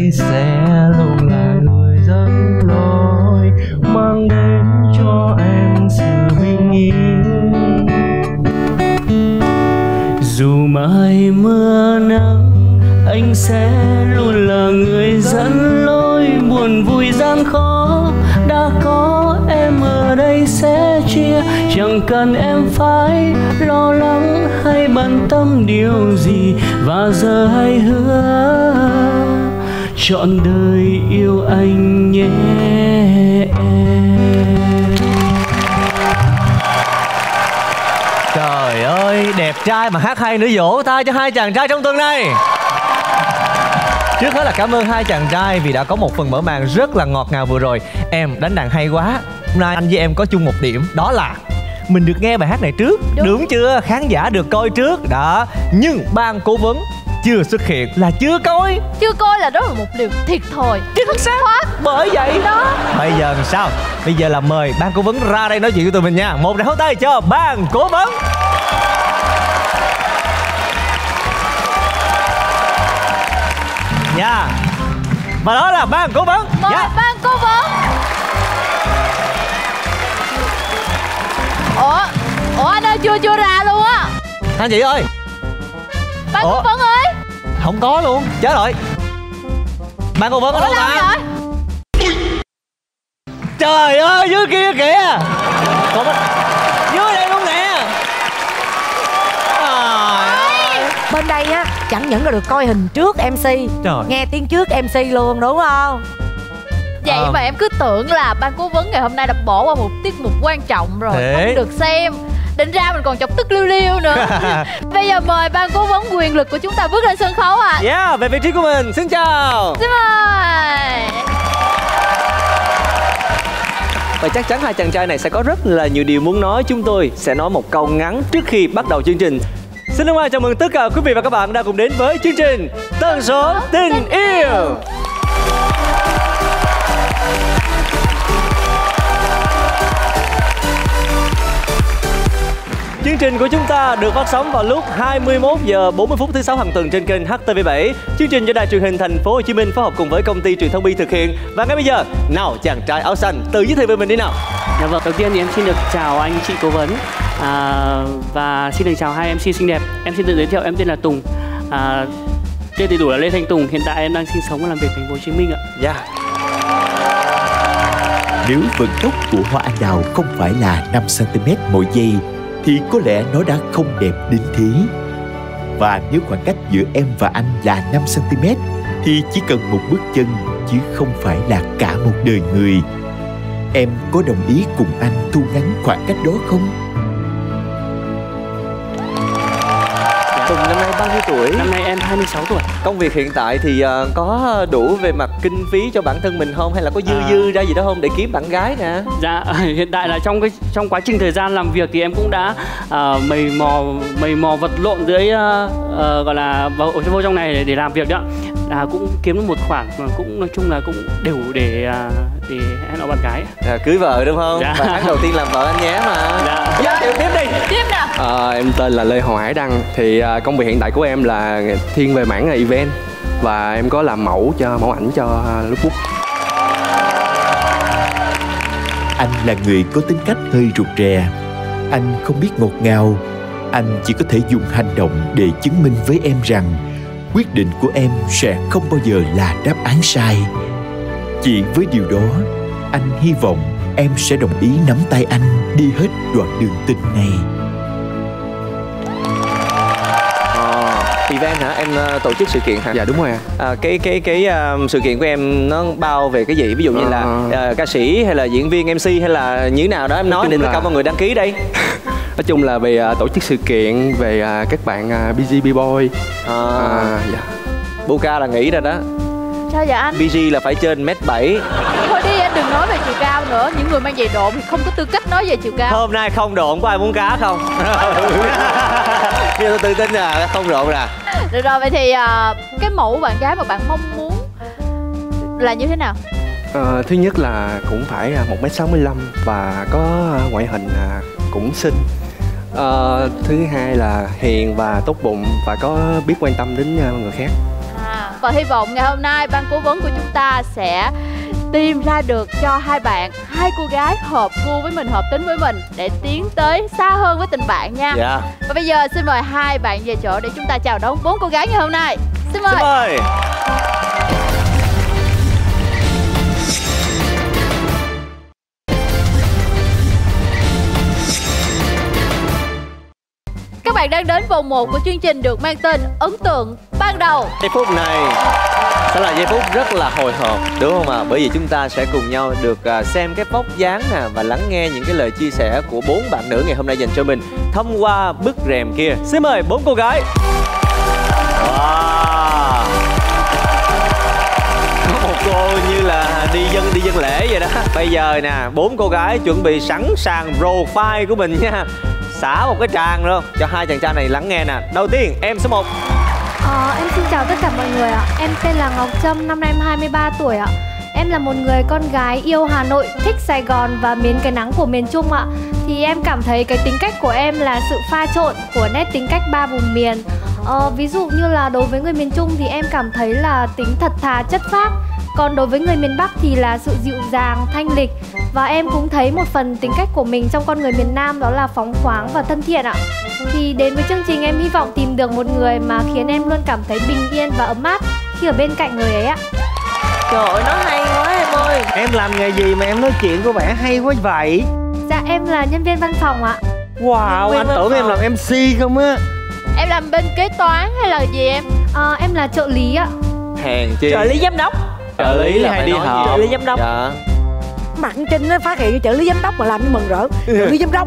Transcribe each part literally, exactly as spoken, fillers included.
đây sẽ luôn là người dẫn lối, mang đến cho em sự bình yên. Dù mây mưa nắng, anh sẽ luôn là người dẫn lối. Buồn vui gian khó, đã có em ở đây sẽ chia. Chẳng cần em phải lo lắng hay bận tâm điều gì. Và giờ hãy hứa trọn đời yêu anh nhé em. Trời ơi, đẹp trai mà hát hay nữa, vỗ tay cho hai chàng trai trong tuần này. Trước hết là cảm ơn hai chàng trai vì đã có một phần mở màn rất là ngọt ngào vừa rồi. Em đánh đàn hay quá. Hôm nay anh với em có chung một điểm, đó là mình được nghe bài hát này trước. Đúng, Đúng chưa? Khán giả được coi trước đó. Nhưng ban cố vấn chưa xuất hiện là chưa coi. Chưa coi là đó là một điều thiệt thòi. Chính xác. Bởi vậy đó. Bây giờ làm sao? Bây giờ là mời ban cố vấn ra đây nói chuyện với tụi mình nha. Một tràng pháo tay cho ban cố vấn. Nha. Và đó là ban cố vấn. Mời yeah. ban cố vấn. Ủa Ủa anh ơi, chưa chưa ra luôn á. Anh chị ơi. Ban cố vấn ơi. Không có luôn. Chết rồi. Ban cố vấn ở đâu ta? Trời ơi, dưới kia kìa. Còn dưới đây luôn nè. Bên đây á, chẳng những là được coi hình trước em xê, Trời. nghe tiếng trước em xê luôn, đúng không? Vậy à. mà em cứ tưởng là ban cố vấn ngày hôm nay đã bỏ qua một tiết mục quan trọng rồi. Thế? Không được xem. Định ra mình còn chọc tức liêu liêu nữa. Bây giờ mời ban cố vấn quyền lực của chúng ta bước lên sân khấu ạ. À. Yeah, về vị trí của mình. Xin chào. Xin mời. Và chắc chắn hai chàng trai này sẽ có rất là nhiều điều muốn nói. Chúng tôi sẽ nói một câu ngắn trước khi bắt đầu chương trình. Xin được chào mừng tất cả quý vị và các bạn đã cùng đến với chương trình Tần số tình yêu. Chương trình của chúng ta được phát sóng vào lúc hai mươi mốt giờ bốn mươi phút thứ sáu hàng tuần trên kênh hát tê vê bảy. Chương trình do Đài Truyền hình Thành phố Hồ Chí Minh phối hợp cùng với công ty truyền thông Bi thực hiện. Và ngay bây giờ, nào chàng trai áo xanh tự giới thiệu về mình đi nào. Dạ vâng, đầu tiên thì em xin được chào anh chị cố vấn à, và xin được chào hai em xê xinh đẹp. Em xin tự giới thiệu, em tên là Tùng. À, tên đầy đủ là Lê Thanh Tùng. Hiện tại em đang sinh sống và làm việc thành phố Hồ Chí Minh ạ. Dạ. Yeah. Nếu vận tốc của hoa anh đào không phải là năm xăng ti mét mỗi giây thì có lẽ nó đã không đẹp đến thế. Và nếu khoảng cách giữa em và anh là năm xăng ti mét thì chỉ cần một bước chân chứ không phải là cả một đời người. Em có đồng ý cùng anh thu ngắn khoảng cách đó không? Tùng năm nay bao nhiêu tuổi? Năm nay em hai mươi sáu tuổi. Công việc hiện tại thì uh, có đủ về mặt kinh phí cho bản thân mình không? Hay là có dư à... dư ra gì đó không để kiếm bạn gái nè? Dạ, hiện tại là trong cái trong quá trình thời gian làm việc thì em cũng đã uh, mày mò mày mò vật lộn dưới uh, uh, gọi là vào vô trong này để, để làm việc đó. À, cũng kiếm được một khoản mà cũng nói chung là cũng đều để để hẹn hò bạn gái. À, cưới vợ đúng không? Dạ. Và tháng đầu tiên làm vợ anh nhé mà. Dạ. Giới thiệu tiếp đi. Tiếp nào. À, em tên là Lê Hoàng Hải Đăng. Thì à, công việc hiện tại của em là thiên về mảng event và em có làm mẫu cho mẫu ảnh cho uh, Lúc Quốc. Anh là người có tính cách hơi rụt rè. Anh không biết ngọt ngào. Anh chỉ có thể dùng hành động để chứng minh với em rằng quyết định của em sẽ không bao giờ là đáp án sai. Chỉ với điều đó, anh hy vọng em sẽ đồng ý nắm tay anh đi hết đoạn đường tình này. Event hả? Em uh, tổ chức sự kiện hả? Dạ đúng rồi. À, cái cái cái uh, sự kiện của em nó bao về cái gì? Ví dụ như à... là uh, ca sĩ hay là diễn viên em xê hay là như thế nào đó em nói để tất cả mọi người đăng ký đây. Nói chung là về uh, tổ chức sự kiện, về uh, các bạn uh, bê giê B-Boy. À, à, dạ. Buka là nghĩ ra đó. Sao vậy anh? bê giê là phải trên mét bảy. Thôi đi anh đừng nói về chiều cao nữa. Những người mang giày độn thì không có tư cách nói về chiều cao. Hôm nay không độn, có ai muốn cá không? Nhưng tôi tự tin là không độn nè. Được rồi, vậy thì uh, cái mẫu bạn gái mà bạn mong muốn là như thế nào? À, thứ nhất là cũng phải một mét sáu mươi lăm và có ngoại hình cũng xinh. À, thứ hai là hiền và tốt bụng và có biết quan tâm đến người khác. À, Và hy vọng ngày hôm nay ban cố vấn của chúng ta sẽ tìm ra được cho hai bạn hai cô gái hợp gu với mình, hợp tính với mình để tiến tới xa hơn với tình bạn nha. Dạ. Và bây giờ xin mời hai bạn về chỗ để chúng ta chào đón bốn cô gái ngày hôm nay. Xin mời. Xin mời. Các bạn đang đến vòng một của chương trình được mang tên Ấn tượng ban đầu. Giây phút này sẽ là giây phút rất là hồi hộp, đúng không ạ? À? Bởi vì chúng ta sẽ cùng nhau được uh, xem cái vóc dáng nè và lắng nghe những cái lời chia sẻ của bốn bạn nữ ngày hôm nay dành cho mình thông qua bức rèm kia. Xin mời bốn cô gái. Wow. Có một cô như là đi dân đi dân lễ vậy đó. Bây giờ nè, bốn cô gái chuẩn bị sẵn sàng profile của mình nha. Xả một cái tràng luôn cho hai chàng trai này lắng nghe nè. Đầu tiên em số một. Ờ, em xin chào tất cả mọi người ạ. Em tên là Ngọc Trâm, năm nay em hai mươi ba tuổi ạ. Em là một người con gái yêu Hà Nội, thích Sài Gòn và mến cái nắng của miền Trung ạ. Thì em cảm thấy cái tính cách của em là sự pha trộn của nét tính cách ba vùng miền. Ờ, ví dụ như là đối với người miền Trung thì em cảm thấy là tính thật thà chất phác. Còn đối với người miền Bắc thì là sự dịu dàng, thanh lịch. Và em cũng thấy một phần tính cách của mình trong con người miền Nam, đó là phóng khoáng và thân thiện ạ. Thì đến với chương trình em hy vọng tìm được một người mà khiến em luôn cảm thấy bình yên và ấm áp khi ở bên cạnh người ấy ạ. Trời ơi, nó hay quá em ơi. Em làm nghề gì mà em nói chuyện có vẻ hay quá vậy? Dạ em là nhân viên văn phòng ạ. Wow, anh tưởng em làm em xê không á. Em làm bên kế toán hay là gì em? À, em là trợ lý ạ. Hèn chi. Trợ lý giám đốc. Trợ lý là hay phải đi nói họp. gì? Trợ lý giám đốc. Dạ. Mạnh Trinh nó phát hiện trợ lý giám đốc mà làm như mừng rỡ. Trợ lý giám đốc.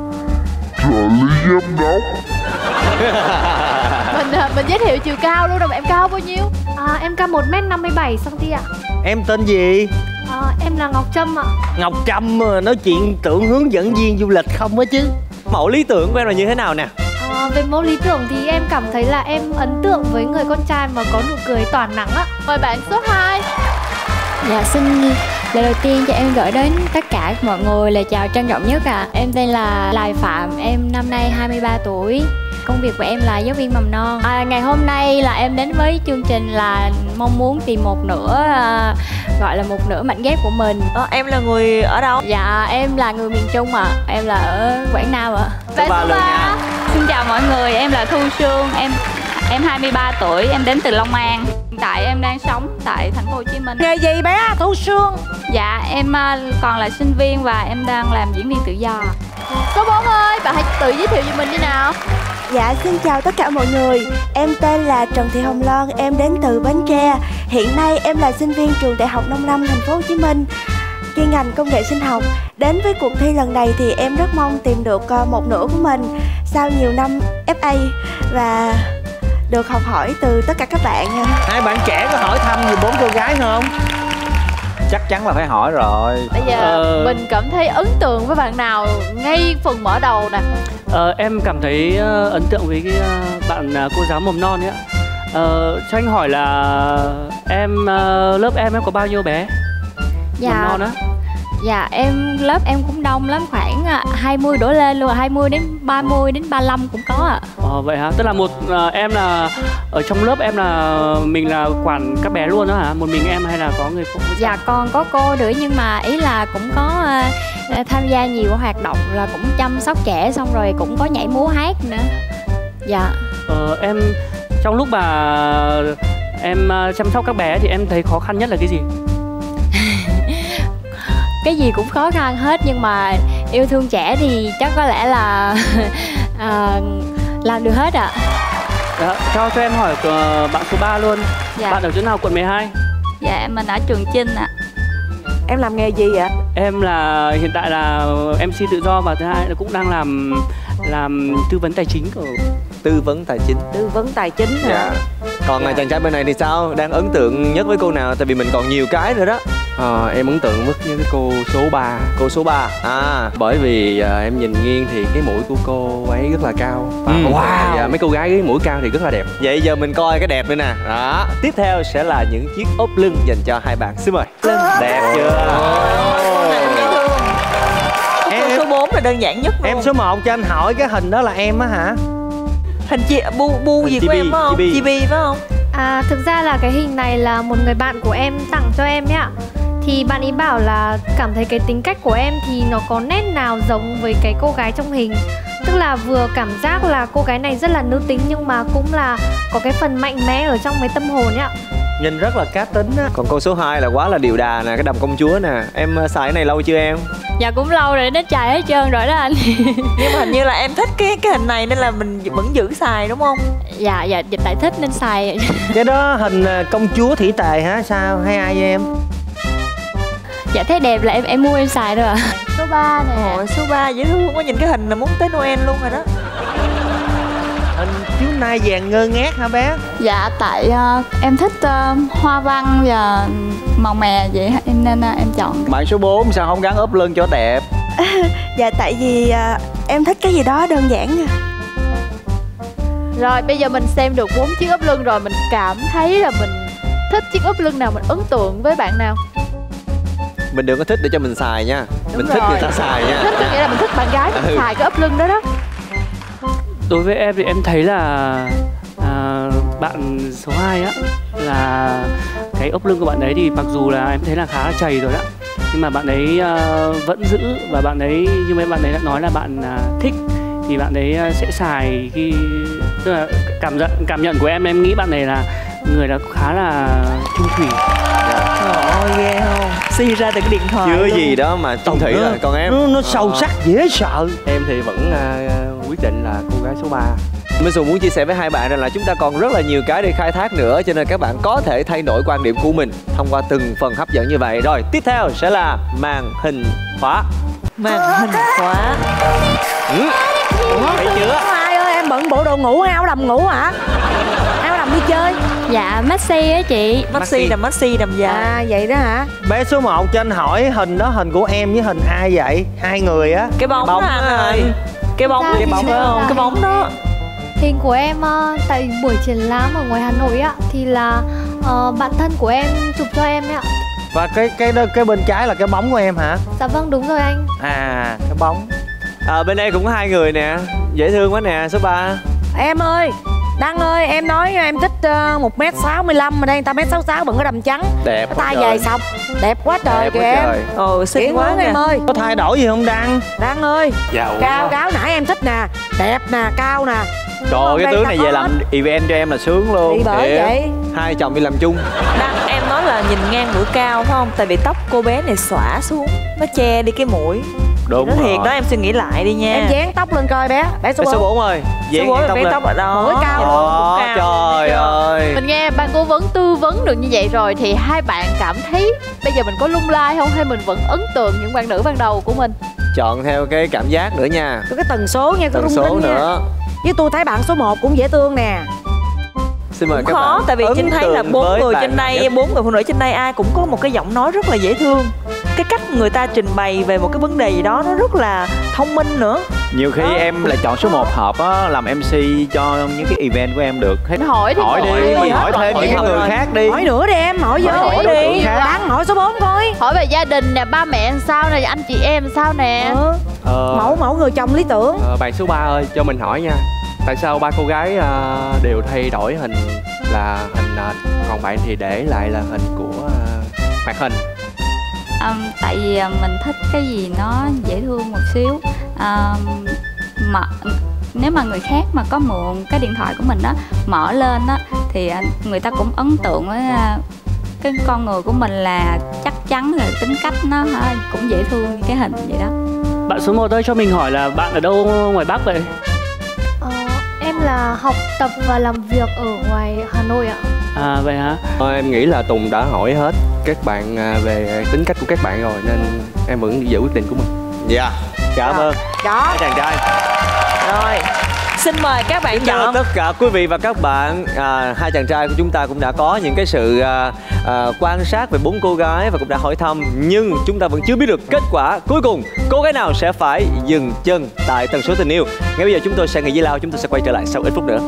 Mình mình giới thiệu chiều cao luôn rồi mà em cao bao nhiêu? À, em cao một mét năm mươi bảy xăng-ti-mét ạ. Em tên gì? À, em là Ngọc Trâm ạ. Ngọc Trâm mà nói chuyện tưởng hướng dẫn viên du lịch không á chứ. Mẫu lý tưởng của em là như thế nào nè? À, về mẫu lý tưởng thì em cảm thấy là em ấn tượng với người con trai mà có nụ cười tỏa nắng á. Mời bạn số hai. Dạ, xin lời đầu tiên cho em gửi đến tất cả mọi người lời chào trân trọng nhất ạ. À. Em tên là Lại Phạm, em năm nay hai mươi ba tuổi. Công việc của em là giáo viên mầm non. À, ngày hôm nay là em đến với chương trình là mong muốn tìm một nửa à, gọi là một nửa mảnh ghép của mình. Ờ, em là người ở đâu? Dạ, em là người miền Trung ạ. À. Em là ở Quảng Nam ạ. Bạn số ba. Xin chào mọi người, em là Thu Sương, em em hai mươi ba tuổi, em đến từ Long An. Hiện tại em đang sống tại thành phố Hồ Chí Minh. Nghề gì bé Thu Sương? Dạ, em còn là sinh viên và em đang làm diễn viên tự do. Số bốn ơi, bạn hãy tự giới thiệu về mình đi nào. Dạ, xin chào tất cả mọi người. Em tên là Trần Thị Hồng Loan, em đến từ Bến Tre. Hiện nay em là sinh viên trường Đại học Nông Lâm thành phố Hồ Chí Minh, chuyên ngành công nghệ sinh học. Đến với cuộc thi lần này thì em rất mong tìm được một nửa của mình sau nhiều năm ép a và được học hỏi từ tất cả các bạn. Hai bạn trẻ có hỏi thăm gì bốn cô gái không? Chắc chắn là phải hỏi rồi. Bây giờ ờ... mình cảm thấy ấn tượng với bạn nào ngay phần mở đầu nè? Ờ, em cảm thấy uh, ấn tượng với cái uh, bạn uh, cô giáo mầm non ấy ạ. Ờ, cho anh hỏi là em uh, lớp em em có bao nhiêu bé? Dạ. Mầm non á? Dạ, em lớp em cũng đông lắm, khoảng hai mươi đổ lên luôn, hai mươi đến ba mươi đến ba mươi lăm cũng có ạ. À. Ờ, vậy hả? Tức là một uh, em là ở trong lớp em là mình là quản các bé luôn đó hả? Một mình em hay là có người phụ? Dạ, còn có cô nữa nhưng mà ý là cũng có uh, tham gia nhiều hoạt động, là cũng chăm sóc trẻ, xong rồi cũng có nhảy múa hát nữa. Dạ. Ờ, em trong lúc mà em uh, chăm sóc các bé thì em thấy khó khăn nhất là cái gì? Cái gì cũng khó khăn hết, nhưng mà yêu thương trẻ thì chắc có lẽ là à, làm được hết ạ. À. Dạ, cho cho em hỏi uh, bạn số ba luôn. Dạ. Bạn ở chỗ nào, quận mười hai? Dạ, mình ở Trường Chinh ạ. À. Em làm nghề gì vậy? Em là hiện tại là em xê tự do và thứ hai là cũng đang làm làm tư vấn tài chính của tư vấn tài chính. Tư vấn tài chính hả? Dạ. Còn dạ. chàng trai bên này thì sao? Đang ấn tượng nhất với cô nào? Tại vì mình còn nhiều cái nữa đó. Ờ, em ấn tượng với cái cô số ba. Cô số ba. À, bởi vì à, em nhìn nghiêng thì cái mũi của cô ấy rất là cao. Và ừ. Wow. Và mấy cô gái cái mũi cao thì rất là đẹp. Vậy giờ mình coi cái đẹp nữa nè. Đó. Tiếp theo sẽ là những chiếc ốp lưng dành cho hai bạn. Xin mời. Đẹp chưa? Em số bốn là đơn giản nhất luôn. Em số một cho anh hỏi cái hình đó là em á hả? Hình chị bu bu gì của em phải không? chibi chibi phải không? À, thực ra là cái hình này là một người bạn của em tặng cho em ấy ạ. Thì bạn ấy bảo là cảm thấy cái tính cách của em thì nó có nét nào giống với cái cô gái trong hình. Tức là vừa cảm giác là cô gái này rất là nữ tính nhưng mà cũng là có cái phần mạnh mẽ ở trong cái tâm hồn ấy ạ. Nhìn rất là cá tính á. Còn cô số hai là quá là điệu đà nè, cái đầm công chúa nè. Em xài cái này lâu chưa em? Dạ cũng lâu rồi, nó chài hết trơn rồi đó anh. Nhưng mà hình như là em thích cái cái hình này nên là mình vẫn giữ xài đúng không? Dạ, dạ, tại thích nên xài. Cái đó hình công chúa thủy tề hả? Sao? Hay ai với em? Dạ thấy đẹp là em em mua em xài thôi ạ. À. Số ba nè. Ồ, số ba dễ thương quá, nhìn cái hình là muốn tới Noel luôn rồi đó. Hình chú nai vàng ngơ ngác hả bé? Dạ tại uh, em thích uh, hoa văn và màu mè vậy em nên uh, em chọn. Bạn số bốn sao không gắn ốp lưng cho đẹp? Dạ tại vì uh, em thích cái gì đó đơn giản nha. Rồi bây giờ mình xem được bốn chiếc ốp lưng rồi, mình cảm thấy là mình thích chiếc ốp lưng nào, mình ấn tượng với bạn nào? Mình đừng có thích để cho mình xài nha. Đúng mình rồi. thích người ta xài nha. Thích có nghĩa là mình thích bạn gái mình ừ. xài cái ốp lưng đó đó. Đối với em thì em thấy là à, bạn số hai á, là cái ốp lưng của bạn ấy thì mặc dù là em thấy là khá là chầy rồi đó, nhưng mà bạn ấy à, vẫn giữ, và bạn ấy như mấy bạn ấy đã nói là bạn à, thích thì bạn ấy sẽ xài khi, tức là cảm nhận cảm nhận của em em nghĩ bạn này là người đã khá là chung thủy. Trời ơi ghê không? Suy ra từ cái điện thoại chưa luôn. gì đó mà chung thủy rồi. Còn em nó, nó sâu sắc dễ sợ. Em thì vẫn uh, quyết định là cô gái số ba. Minh Sùng muốn chia sẻ với hai bạn rằng là chúng ta còn rất là nhiều cái để khai thác nữa, cho nên các bạn có thể thay đổi quan điểm của mình thông qua từng phần hấp dẫn như vậy. Rồi tiếp theo sẽ là màn hình khóa. Màn hình khóa. Ừ. Thấy chưa? Ai ơi, em bận bộ đồ ngủ hay áo đầm ngủ hả? Áo đầm đi chơi. Dạ maxi á chị. Maxi là maxi đầm dài. À vậy đó hả? Bé số một cho anh hỏi hình đó hình của em với hình ai vậy? Hai người á. Cái bóng, bóng đó anh ơi. Cái bóng, Dạ, cái bóng phải không? Cái bóng đó. Hình của em uh, tại buổi triển lãm ở ngoài Hà Nội á thì là uh, bạn thân của em chụp cho em ấy ạ. Và cái cái cái bên trái là cái bóng của em hả? Dạ vâng đúng rồi anh. À cái bóng. À, bên đây cũng có hai người nè, dễ thương quá nè, số ba. Em ơi, Đăng ơi, em nói em thích uh, một mét sáu mươi lăm mà đây người ta một mét sáu mươi sáu bận cái đầm trắng. Đẹp quá tay dài xong. Đẹp quá trời đẹp kìa quá em. Trời. Ồ xinh quá em ơi. Có thay đổi gì không Đăng? Đăng ơi. Dạ, cao ráo nãy em thích nè, đẹp nè, cao nè. Trời ơi, cái tướng này về làm event cho em là sướng luôn. Thì bởi Thiệt. vậy Hai chồng đi làm chung. Đăng em nói là nhìn ngang mũi cao phải không? Tại vì tóc cô bé này xõa xuống, nó che đi cái mũi. Đúng nó thiệt rồi. đó, em suy nghĩ lại đi nha. em dán tóc lên coi bé. Bé số Bé số bốn. bốn ơi. Số bốn là bé tóc ở đó. Mũi cao. Đó, trời ơi. Mình nghe ban cố vấn tư vấn được như vậy rồi thì hai bạn cảm thấy bây giờ mình có lung lay không, hay mình vẫn ấn tượng những bạn nữ ban đầu của mình? Chọn theo cái cảm giác nữa nha. Có cái tần số nha, có Tần rung số rinh nha. nữa. Với tôi thấy bạn số một cũng dễ thương nè. Xin mời Cũng các khó bạn. tại vì Trinh thấy là bốn người trên đây, đây, bốn người phụ nữ trên đây ai cũng có một cái giọng nói rất là dễ thương. Cái cách người ta trình bày về một cái vấn đề gì đó nó rất là thông minh nữa. Nhiều khi Đó. em là chọn số một hợp á, làm em xê cho những cái event của em được. Hết Hỏi đi, hỏi hỏi đi, đi. mình hỏi thêm Hỏi những hỏi người rồi. khác đi. Hỏi nữa đi em, hỏi vô. Hỏi Hỏi đi. đi. Đăng hỏi số bốn coi. Hỏi về gia đình nè, ba mẹ làm sao nè, anh chị em làm sao nè. Ừ. Ờ, Mẫu mẫu người chồng lý tưởng. ờ, bạn số ba ơi, cho mình hỏi nha. Tại sao ba cô gái à, đều thay đổi hình là hình nền, còn bạn thì để lại là hình của à, hoạt hình? Um, tại vì uh, mình thích cái gì nó dễ thương một xíu. Um, mà nếu mà người khác mà có mượn cái điện thoại của mình đó mở lên á thì uh, người ta cũng ấn tượng với uh, cái con người của mình là chắc chắn là tính cách nó hả, cũng dễ thương như cái hình vậy đó. Bạn số một ơi, cho mình hỏi là bạn ở đâu ngoài Bắc vậy? Ờ, em là học tập và làm việc ở ngoài Hà Nội ạ. À vậy hả? Ờ, em nghĩ là Tùng đã hỏi hết các bạn à, về tính cách của các bạn rồi nên em vẫn giữ quyết định của mình. Dạ. Cảm ơn. Đó. Hai chàng trai. Rồi, xin mời các bạn Kính thưa chọn. tất cả quý vị và các bạn, à, hai chàng trai của chúng ta cũng đã có những cái sự à, à, quan sát về bốn cô gái và cũng đã hỏi thăm, nhưng chúng ta vẫn chưa biết được kết quả cuối cùng cô gái nào sẽ phải dừng chân tại tần số tình yêu. Ngay bây giờ chúng tôi sẽ nghỉ giải lao, chúng tôi sẽ quay trở lại sau ít phút nữa.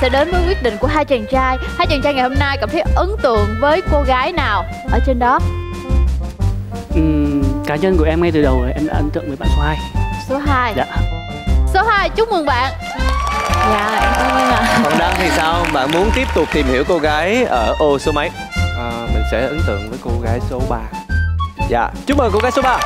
sẽ đến với quyết định của hai chàng trai. Hai chàng trai ngày hôm nay cảm thấy ấn tượng với cô gái nào ở trên đó? Uhm, cá nhân của em ngay từ đầu em đã ấn tượng với bạn số hai. Số hai. Dạ. Số hai, chúc mừng bạn. Dạ, em cảm ơn ạ. Còn Đăng thì sao? Bạn muốn tiếp tục tìm hiểu cô gái ở ô số mấy? À, mình sẽ ấn tượng với cô gái số ba. Dạ, chúc mừng cô gái số ba.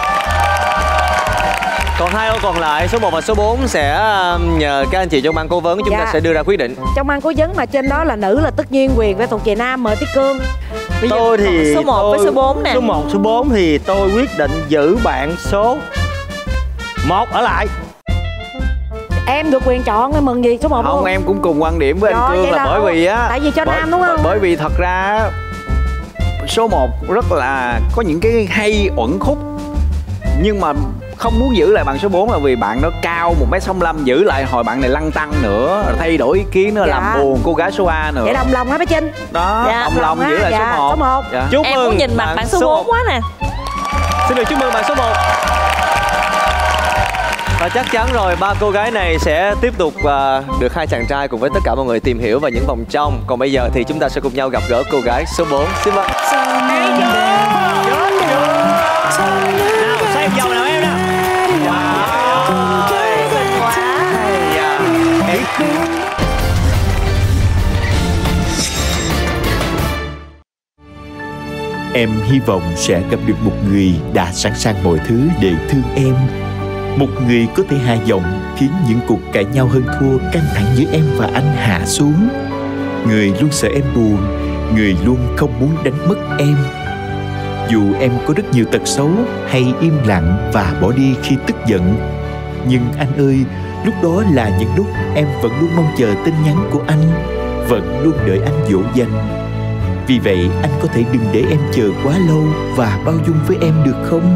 Còn hai ô còn lại, số một và số bốn sẽ nhờ các anh chị trong ban cố vấn chúng dạ. ta sẽ đưa ra quyết định. Trong ban cố vấn mà trên đó là nữ là tất nhiên quyền phải thuộc về nam. Mời Tiết Cương. Bây tôi thì số một tôi, với số bốn nè. Số một, số bốn thì tôi quyết định giữ bạn số một ở lại. Em được quyền chọn, em mừng gì số một không? Không, em cũng cùng quan điểm với Rồi, anh Cương là, là bởi vì á, tại vì cho bởi, nam đúng không? Bởi vì thật ra số một rất là có những cái hay uẩn khúc, nhưng mà không muốn giữ lại bạn số bốn là vì bạn nó cao một mét sáu mươi lăm, giữ lại hồi bạn này lăn tăng nữa, thay đổi ý kiến nữa, dạ. làm buồn cô gái số ba nữa. Vậy đồng lòng hả bé Trinh? Đó, dạ, đồng lòng giữ lại dạ, số một. Số một. Dạ. Chúc em mừng muốn nhìn mặt bạn, bạn số bốn quá nè. Xin được chúc mừng bạn số một. Và chắc chắn rồi, ba cô gái này sẽ tiếp tục uh, được hai chàng trai cùng với tất cả mọi người tìm hiểu vào những vòng trong. Còn bây giờ thì chúng ta sẽ cùng nhau gặp gỡ cô gái số bốn. Xin mời. Nào, xem vòng nào em nào. Wow. Em hy vọng sẽ gặp được một người đã sẵn sàng mọi thứ để thương em. Một người có thể hạ giọng khiến những cuộc cãi nhau hơn thua căng thẳng giữa em và anh hạ xuống. Người luôn sợ em buồn, người luôn không muốn đánh mất em. Dù em có rất nhiều tật xấu hay im lặng và bỏ đi khi tức giận, nhưng anh ơi, lúc đó là những lúc em vẫn luôn mong chờ tin nhắn của anh, vẫn luôn đợi anh dỗ dành. Vì vậy anh có thể đừng để em chờ quá lâu và bao dung với em được không?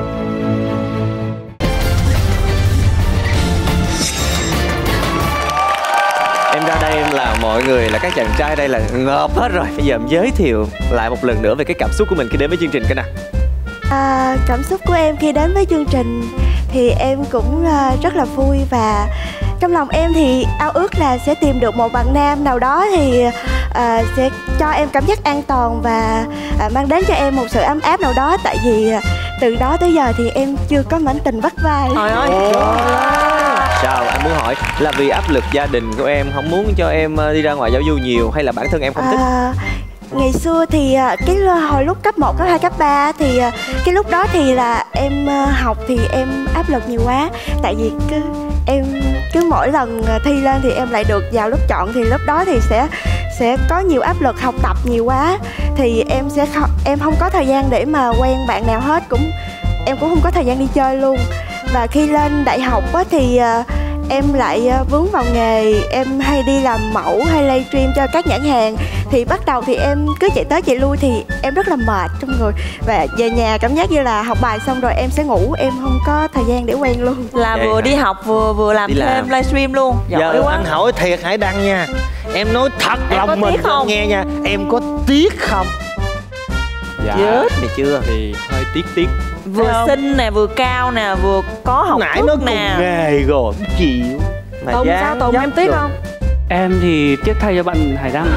Em ra đây em là mọi người là các chàng trai đây là ngợp hết rồi. Bây giờ em giới thiệu lại một lần nữa về cái cảm xúc của mình khi đến với chương trình cái nào. À, cảm xúc của em khi đến với chương trình thì em cũng uh, rất là vui, và trong lòng em thì ao ước là sẽ tìm được một bạn nam nào đó thì uh, sẽ cho em cảm giác an toàn và uh, mang đến cho em một sự ấm áp nào đó. Tại vì uh, từ đó tới giờ thì em chưa có mảnh tình vắt vai. Trời ơi. Sao anh muốn hỏi là vì áp lực gia đình của em không muốn cho em đi ra ngoài giao du nhiều, hay là bản thân em không thích? À, ngày xưa thì cái hồi lúc cấp một, cấp hai, cấp ba thì cái lúc đó thì là em học thì em áp lực nhiều quá. Tại vì cứ em cứ mỗi lần thi lên thì em lại được vào lớp chọn, thì lúc đó thì sẽ sẽ có nhiều áp lực học tập nhiều quá, thì em sẽ không, em không có thời gian để mà quen bạn nào hết, cũng em cũng không có thời gian đi chơi luôn. Và khi lên đại học á, thì uh, em lại uh, vướng vào nghề, em hay đi làm mẫu hay livestream cho các nhãn hàng. Thì bắt đầu thì em cứ chạy tới chạy lui thì em rất là mệt trong người, và về nhà cảm giác như là học bài xong rồi em sẽ ngủ, em không có thời gian để quen luôn. Là Vậy vừa hả? đi học vừa vừa làm Đi thêm làm. livestream luôn. Giỏi Giờ quá. anh hỏi thiệt Hải Đăng nha, em nói thật Em có lòng mình tiếc cho không? nghe nha, em có tiếc không? Dạ Chết. Thì chưa. thì hơi tiếc tiếc. Vừa xinh nè, vừa cao nè, vừa có học Nãy thức nó cùng nè. nghề rồi, chịu. Mà Tùng dáng sao Tùng, dấp em tiếc rồi. không? Em thì tiếc thay cho bạn Hải Đăng.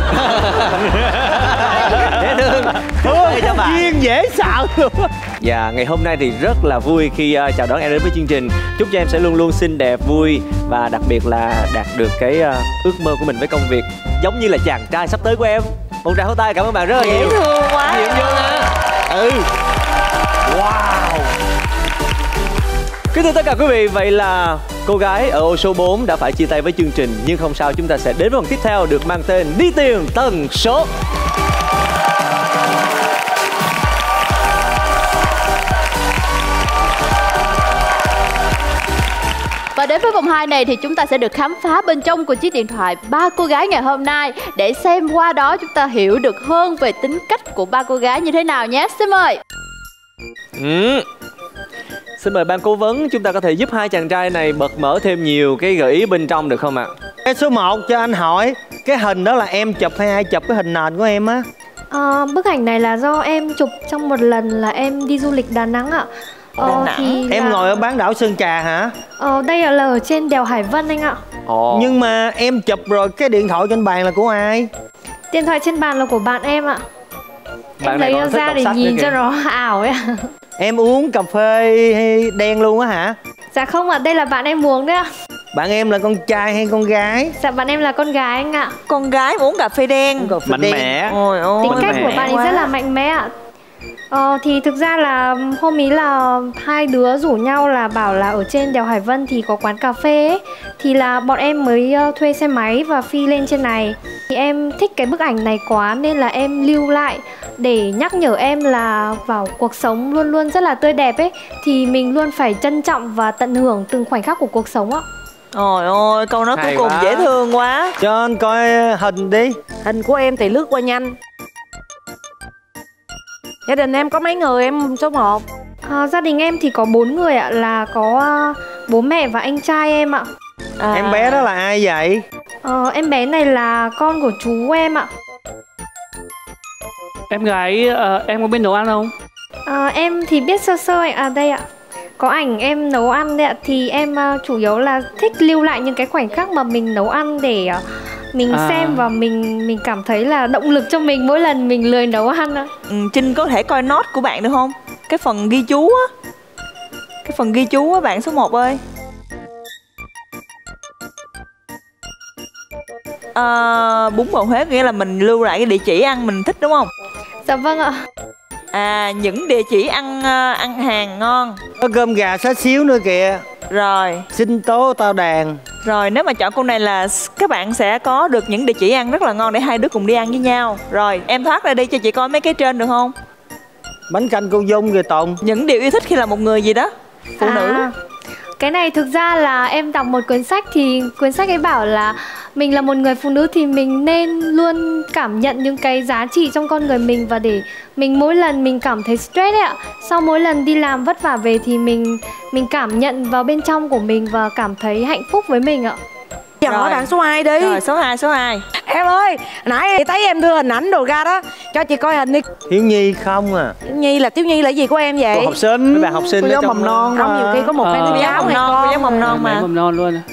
Dễ thương. Thương cho bạn. Duyên dễ sợ luôn. Dạ, ngày hôm nay thì rất là vui khi uh, chào đón em đến với chương trình. Chúc cho em sẽ luôn luôn xinh đẹp, vui và đặc biệt là đạt được cái uh, ước mơ của mình với công việc, giống như là chàng trai sắp tới của em. Một tràng pháo tay, cảm ơn bạn rất là Dễ nhiều. thương quá. Nhiều Dương hả? Ừ. Wow. Kính thưa tất cả quý vị, vậy là cô gái ở ô số bốn đã phải chia tay với chương trình. Nhưng không sao, chúng ta sẽ đến với vòng tiếp theo được mang tên Đi tìm tần số. Và đến với vòng hai này thì chúng ta sẽ được khám phá bên trong của chiếc điện thoại ba cô gái ngày hôm nay, để xem qua đó chúng ta hiểu được hơn về tính cách của ba cô gái như thế nào nhé. Xin mời. Ừ. Xin mời ban cố vấn, chúng ta có thể giúp hai chàng trai này bật mở thêm nhiều cái gợi ý bên trong được không ạ? Cái số một cho anh hỏi, cái hình đó là em chụp hay ai chụp cái hình nền của em á? À, bức ảnh này là do em chụp trong một lần là em đi du lịch Đà Nẵng ạ. Ờ, Đà Nẵng. thì Em là... ngồi ở bán đảo Sơn Trà hả? Ờ, đây là ở trên đèo Hải Vân anh ạ. Ồ. Nhưng mà em chụp rồi cái điện thoại trên bàn là của ai? Điện thoại trên bàn là của bạn em ạ. Bạn Em này lấy còn nó thích ra đọc để sách nhìn nữa cho kìa. nó ảo ấy ạ. Em uống cà phê đen luôn á hả? Dạ không ạ, đây là bạn em uống đấy ạ. Bạn em là con trai hay con gái? Dạ bạn em là con gái anh ạ. Con gái uống cà phê đen. Cà phê Mạnh đen. mẽ. Ôi ôi. Tính cách mạnh của mẽ bạn ấy quá. rất là mạnh mẽ ạ. Ờ, thì thực ra là hôm ý là hai đứa rủ nhau là bảo là ở trên đèo Hải Vân thì có quán cà phê ấy. Thì là bọn em mới uh, thuê xe máy và phi lên trên này. Thì em thích cái bức ảnh này quá nên là em lưu lại để nhắc nhở em là vào cuộc sống luôn luôn rất là tươi đẹp ấy. Thì mình luôn phải trân trọng và tận hưởng từng khoảnh khắc của cuộc sống ạ. Ôi ôi, câu nói cuối cùng quá. dễ thương quá. Cho anh coi hình đi. Hình của em thì lướt qua nhanh. Gia đình em có mấy người em số một? À, gia đình em thì có bốn người ạ, là có uh, bố mẹ và anh trai em ạ. À. Em bé đó là ai vậy? Ờ, em bé này là con của chú em ạ. Em gái ờ, em có biết nấu ăn không? À, em thì biết sơ sơ ạ. À đây ạ, có ảnh em nấu ăn đấy ạ. Thì em uh, chủ yếu là thích lưu lại những cái khoảnh khắc mà mình nấu ăn để uh, mình À. xem và mình mình cảm thấy là động lực cho mình mỗi lần mình lười nấu ăn ạ. Ừ, Trinh có thể coi nốt của bạn được không? Cái phần ghi chú á. Cái phần ghi chú á bạn số một ơi. À, bún bò Huế nghĩa là mình lưu lại cái địa chỉ ăn mình thích đúng không? Dạ vâng ạ. À, những địa chỉ ăn ờ, ăn hàng ngon. Có cơm gà xá xíu nữa kìa. Rồi. Sinh tố tao đàn. Rồi nếu mà chọn câu này là các bạn sẽ có được những địa chỉ ăn rất là ngon để hai đứa cùng đi ăn với nhau. Rồi em thoát ra đi cho chị coi mấy cái trên được không? Bánh canh cô Dung kìa Tùng. Những điều yêu thích khi là một người gì đó phụ À, nữ. cái này thực ra là em đọc một cuốn sách thì cuốn sách ấy bảo là mình là một người phụ nữ thì mình nên luôn cảm nhận những cái giá trị trong con người mình, và để mình mỗi lần mình cảm thấy stress ấy ạ, sau mỗi lần đi làm vất vả về thì mình mình cảm nhận vào bên trong của mình và cảm thấy hạnh phúc với mình ạ. Giờ hỏi bạn số hai đi. Rồi số hai, số hai. Em ơi, nãy thấy em đưa hình ảnh đồ ra đó, cho chị coi hình đi. Thiếu Nhi không à? Thiếu Nhi là Thiếu Nhi là gì của em vậy? Cô học sinh. Mấy bạn học sinh Cô ở giáo trong mầm non Không, mà. nhiều khi có một cái Ờ. đứa giáo hay con. Cô giáo mầm non Bé mà. mầm non luôn.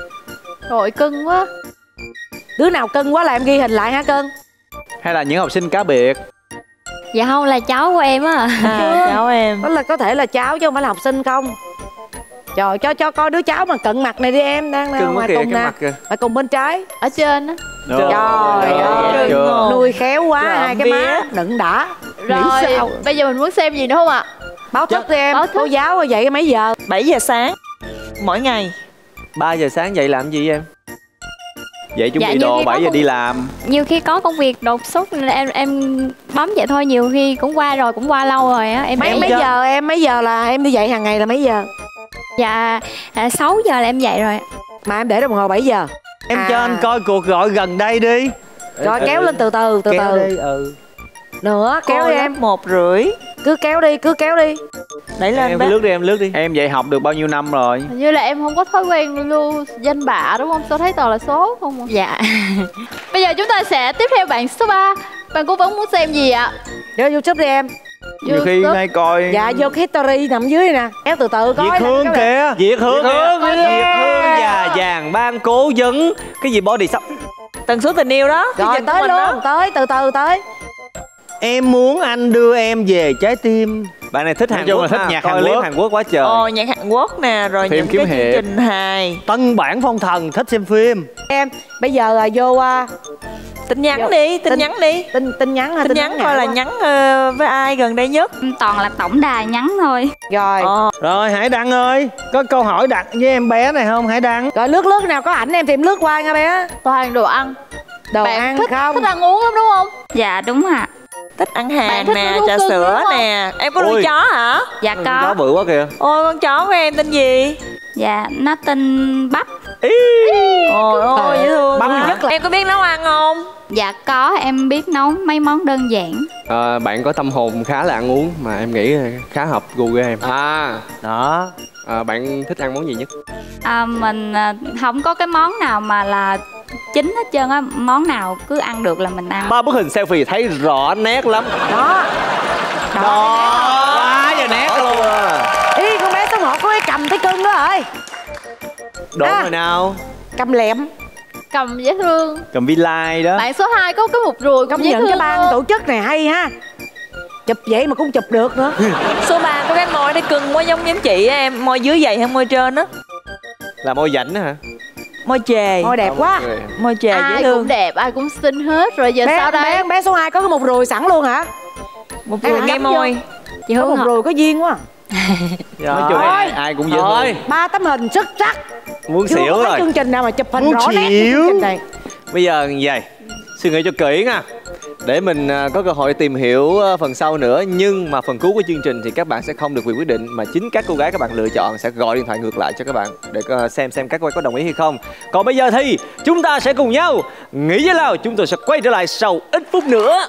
Rồi cưng quá. Đứa nào cưng quá là em ghi hình lại hả cưng? Hay là những học sinh cá biệt? Dạ không, là cháu của em á. À, cháu em. Đó là có thể là cháu chứ không phải là học sinh không? Trời, cho cho coi đứa cháu mà cận mặt này đi em, đang Cưng đang quá ngoài kìa, cùng cái nè. mặt kìa. Ở cùng bên trái. Ở trên á. Trời Trời ơi, chưa? nuôi khéo quá, Trộm hai cái vía. má đựng đã. Rồi Nghĩ sao? bây giờ mình muốn xem gì nữa không ạ? Báo thức đi em, Báo thức. cô giáo dậy mấy giờ? bảy giờ sáng mỗi ngày. ba giờ sáng dậy làm gì em? Vậy chuẩn Dạ, bị như đồ khi bảy có giờ một- đi làm. Nhiều khi có công việc đột xuất nên em em bấm vậy thôi, nhiều khi cũng qua rồi, cũng qua lâu rồi á. Em Mấy để mấy cho- giờ em, mấy giờ là em đi dậy hàng ngày là mấy giờ? Dạ à, sáu giờ là em dậy rồi. Mà em để đồng hồ bảy giờ. Em À. cho anh coi cuộc gọi gần đây đi. Rồi kéo lên từ từ, từ Kéo từ. đi, ừ. Nữa, kéo Cô đi lớp em. một rưỡi. Cứ kéo đi, cứ kéo đi. Đẩy lên Em bé. lướt đi, em lướt đi. Em dạy học được bao nhiêu năm rồi? Hình như là em không có thói quen lưu danh bạ đúng không? Sao thấy toàn là số không ạ? Dạ. Bây giờ chúng ta sẽ tiếp theo bạn số ba. Bạn cố vấn muốn xem gì ạ? Vô YouTube đi em. Nhiều khi YouTube. nay coi. Dạ, vô cái history nằm dưới này nè. Kéo từ từ coi. Việt nè, Hương các bạn. kìa. Việt Hương, Hương, Việt Hương và vàng ban cố vấn. Cái gì body shop? Tần số tình yêu đó. cái Rồi dịch của tới mình luôn, đó. tới, từ từ tới. Em muốn anh đưa em về trái tim. Bạn này thích Nói Hàn chung Quốc là thích ha, nhạc coi Hàn clip Quốc. Hàn Quốc quá trời. Ồ, nhạc Hàn Quốc nè, rồi Phim những kiếm cái chương hiệp. trình hài. Tân bản phong thần, thích xem phim. Em, bây giờ là vô uh, Tin nhắn Vô- đi, tin tin- nhắn đi. tin tin nhắn hay Tin nhắn coi nào là á? nhắn ờ, với ai gần đây nhất. Toàn là tổng đài nhắn thôi. Rồi. Ờ. Rồi Hải Đăng ơi, có câu hỏi đặt với em bé này không Hải Đăng? Rồi lướt lướt nào có ảnh em thì em lướt qua nha bé. Toàn đồ ăn. Đồ Bạn ăn thích, không? thích ăn uống lắm đúng không? Dạ đúng ạ. Thích ăn Bạn hàng thích nè, nuôi trà cưng sữa đúng không? nè. Em có nuôi Ôi. chó hả? Dạ Chó có. bự quá kìa. Ôi, con chó của em tên gì? Dạ nó tên Bắp. Ôi ôi, dễ thương Bắp quá. rất Em có biết nấu ăn không? Dạ có, em biết nấu mấy món đơn giản. À, bạn có tâm hồn khá là ăn uống mà em nghĩ khá hợp gu của em. À, Đó. À, bạn thích ăn món gì nhất? À, mình à, không có cái món nào mà là chính hết trơn á, món nào cứ ăn được là mình ăn. ba bức hình selfie thấy rõ nét lắm. Đó. Đó. Quá giờ nét luôn à. Ý con bé số một có cái cầm thấy cưng đó rồi. Đổ À. rồi nào. Cầm lẹm. Cầm dễ thương. Cầm vi lai đó. Bạn số hai có cái một ruồi công nhận cái ban tổ chức này hay ha. Chụp vậy mà cũng chụp được nữa. Số ba có cái môi nó cưng quá giống giống chị á em. Môi dưới dày hơn môi trên á. Là môi rảnh hả? Môi chề. Môi đẹp quá. Môi chề ai dễ thương. cũng đẹp, ai cũng xinh hết. Rồi giờ bé, sao đây? Bé, bé số hai có cái một ruồi sẵn luôn hả? Một ruồi ngay môi. Chị Hương một ruồi có duyên quá. Nói chung ai, ai cũng dễ thương. Ba tấm hình xuất sắc. Muốn Chưa xỉu có rồi. chương trình nào mà chụp hình Muốn rõ nét xỉu. như chương trình này. Bây giờ như vậy, suy nghĩ cho kỹ nha, để mình có cơ hội tìm hiểu phần sau nữa. Nhưng mà phần cuối của chương trình thì các bạn sẽ không được quyền quyết định, mà chính các cô gái các bạn lựa chọn sẽ gọi điện thoại ngược lại cho các bạn để xem xem các cô gái có đồng ý hay không. Còn bây giờ thì chúng ta sẽ cùng nhau nghĩ với Lao. Chúng tôi sẽ quay trở lại sau ít phút nữa.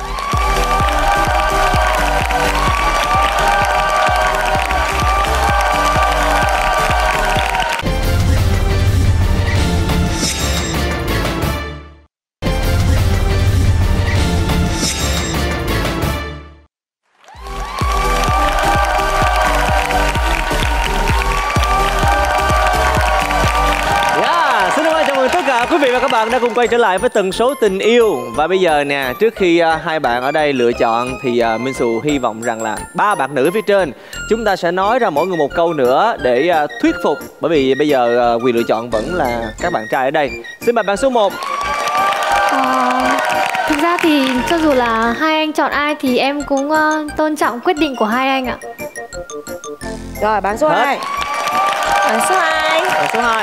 Quý vị và các bạn đã cùng quay trở lại với tần số tình yêu. Và bây giờ nè, trước khi uh, hai bạn ở đây lựa chọn thì uh, Minh Xù hy vọng rằng là ba bạn nữ phía trên chúng ta sẽ nói ra mỗi người một câu nữa để uh, thuyết phục. Bởi vì bây giờ uh, quyền lựa chọn vẫn là các bạn trai ở đây. Xin mời bạn số một. Ờ, thực ra thì cho dù là hai anh chọn ai thì em cũng uh, tôn trọng quyết định của hai anh ạ. Rồi bạn số hai. Bạn số hai. Bạn số hai.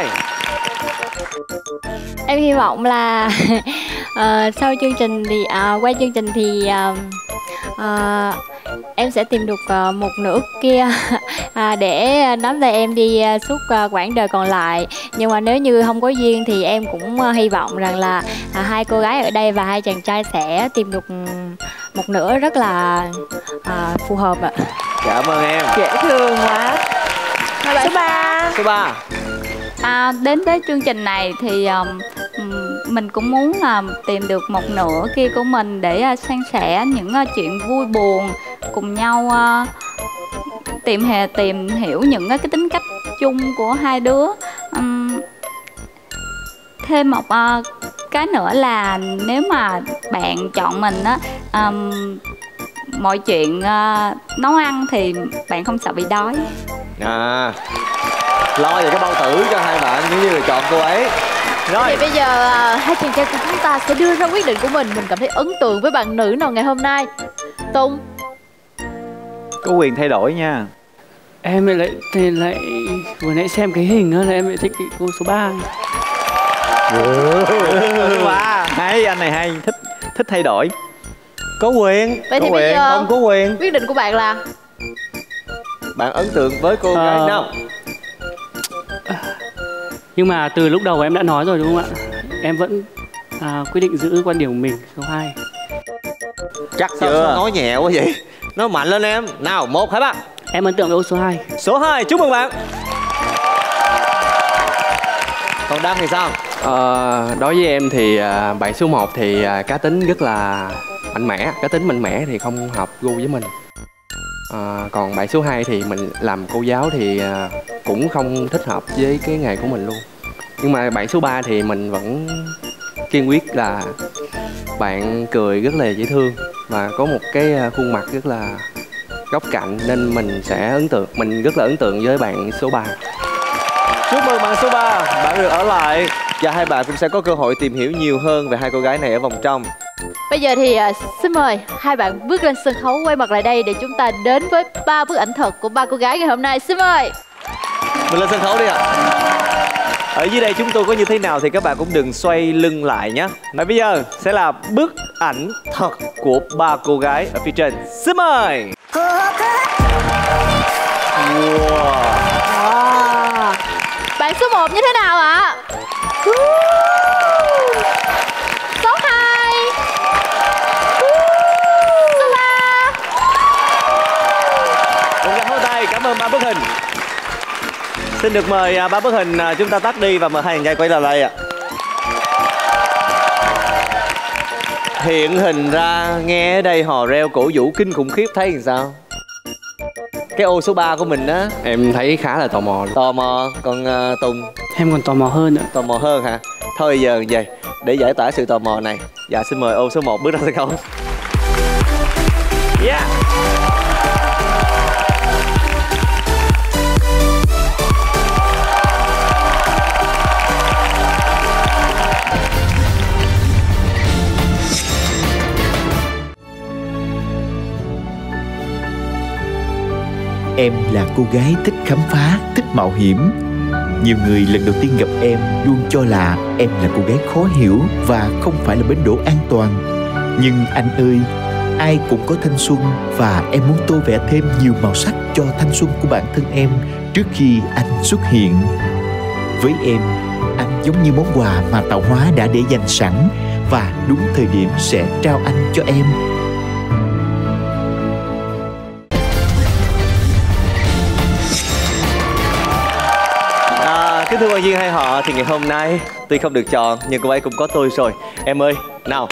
Em hy vọng là uh, sau chương trình thì uh, qua chương trình thì uh, uh, em sẽ tìm được uh, một nửa kia uh, để nắm tay em đi uh, suốt uh, quãng đời còn lại. Nhưng mà nếu như không có duyên thì em cũng uh, hy vọng rằng là uh, hai cô gái ở đây và hai chàng trai sẽ tìm được một nửa rất là uh, phù hợp ạ. Cảm ơn em. Dễ thương quá. Số ba. Số ba. À, đến với chương trình này thì um, mình cũng muốn uh, tìm được một nửa kia của mình để uh, san sẻ những uh, chuyện vui buồn, cùng nhau uh, tìm hề tìm hiểu những uh, cái tính cách chung của hai đứa. Um, thêm một uh, cái nữa là nếu mà bạn chọn mình á, um, mọi chuyện uh, nấu ăn thì bạn không sợ bị đói. À, lo về cái bao tử cho hai bạn giống như là chọn cô ấy. Rồi thì bây giờ uh, hai chàng trai của chúng ta sẽ đưa ra quyết định của mình. Mình cảm thấy ấn tượng với bạn nữ nào ngày hôm nay? Tùng. Có quyền thay đổi nha. Em lại thì lại vừa nãy xem cái hình đó là em lại thích cái cô số ba. Số ba. Hay, anh này hay, thích thích thay đổi. Có quyền. Vậy có thì quyền. bây giờ không có quyền. quyết định của bạn là bạn ấn tượng với cô gái ờ... nào? Nhưng mà từ lúc đầu em đã nói rồi đúng không ạ? Em vẫn à, quyết định giữ quan điểm của mình, số hai. Chắc sao, chưa? Sao nói nhẹ quá vậy? Nói mạnh lên em. Nào, một, hai, ba. Em ấn tượng với số hai. Số hai, chúc mừng bạn. Còn Đăng thì sao? Ờ, đối với em thì à, bạn số một thì à, cá tính rất là mạnh mẽ. Cá tính mạnh mẽ thì không hợp gu với mình. À, còn bạn số hai thì mình làm cô giáo thì à, cũng không thích hợp với cái nghề của mình luôn. Nhưng mà bạn số ba thì mình vẫn kiên quyết là bạn cười rất là dễ thương và có một cái khuôn mặt rất là góc cạnh, nên mình sẽ ấn tượng, mình rất là ấn tượng với bạn số ba. Chúc mừng bạn số ba, bạn được ở lại và hai bạn cũng sẽ có cơ hội tìm hiểu nhiều hơn về hai cô gái này ở vòng trong. Bây giờ thì uh, xin mời hai bạn bước lên sân khấu, quay mặt lại đây để chúng ta đến với ba bức ảnh thật của ba cô gái ngày hôm nay. Xin mời. Mình lên sân khấu đi ạ. Ở dưới đây chúng tôi có như thế nào thì các bạn cũng đừng xoay lưng lại nhé. Và bây giờ sẽ là bức ảnh thật của ba cô gái ở phía trên. Xin mời. Wow. À. Bạn số một như thế nào ạ? Số hai. Số ba. Một tràng hô tay, cảm ơn ba bức hình. Xin được mời ba bức hình chúng ta tắt đi và mời hai chàng trai quay lại đây ạ. Hiện hình ra nghe ở đây hò reo cổ vũ kinh khủng khiếp, thấy làm sao? Cái ô số ba của mình á, em thấy khá là tò mò. Tò mò, còn uh, Tùng? Em còn tò mò hơn nữa. Tò mò hơn hả? Thôi giờ vậy, để giải tỏa sự tò mò này, dạ xin mời ô số một bước ra sân khấu. Yeah. Em là cô gái thích khám phá, thích mạo hiểm. Nhiều người lần đầu tiên gặp em luôn cho là em là cô gái khó hiểu và không phải là bến đỗ an toàn. Nhưng anh ơi, ai cũng có thanh xuân và em muốn tô vẽ thêm nhiều màu sắc cho thanh xuân của bản thân em trước khi anh xuất hiện. Với em, anh giống như món quà mà tạo hóa đã để dành sẵn và đúng thời điểm sẽ trao anh cho em. Kính thưa quan viên hay họ, thì ngày hôm nay tuy không được chọn nhưng cô ấy cũng có tôi rồi. Em ơi, nào.